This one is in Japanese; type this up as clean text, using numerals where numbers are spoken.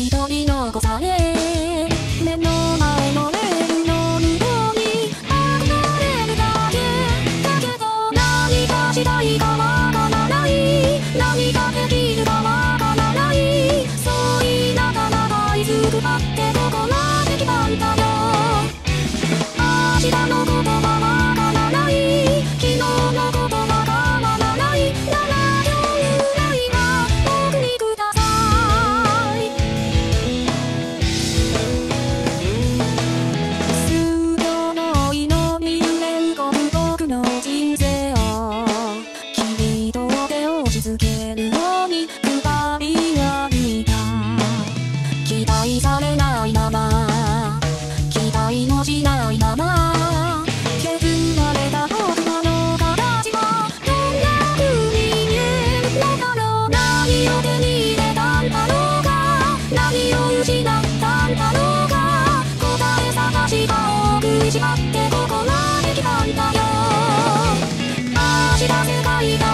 一人残され目の前のレールの向こうに憧れるだけだけど何かしたいかわからない何ができるかわからないそう言いながらいつくばってどこまで来たんだよ明日のことはわからない昨日のことわからない7秒ぐらいは僕にください数秒の祈り揺れ動く僕の人生を君と手を押し付けるように二人歩いた期待されないまま期待もしないまま削られた僕の形はどんな風に見えるのだろう何を手に入れたんだろうか何を失ったんだろうか答え探しが多くしまってここまで来たんだよ明日世界が